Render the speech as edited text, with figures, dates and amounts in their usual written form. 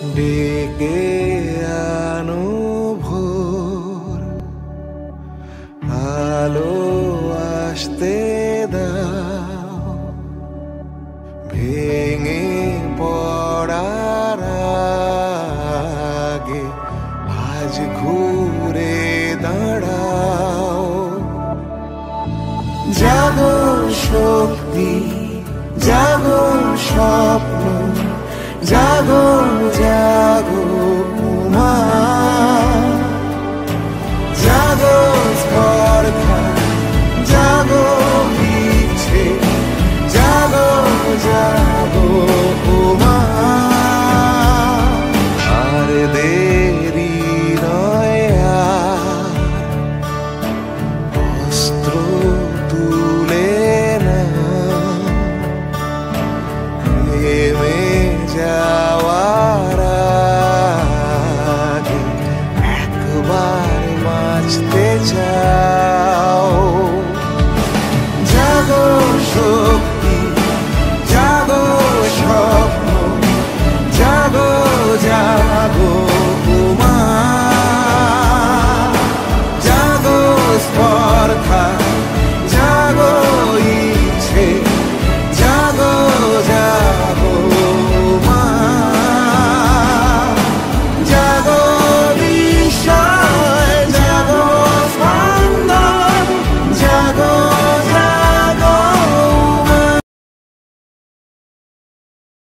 ডেকে আনো ভোর, আলো আসতে দাও, ভেঙে পড়ার আগে আজ ঘুরে দাঁড়াও। জাগো শক্তি, জাগো স্বপ্ন, জাগো জাগো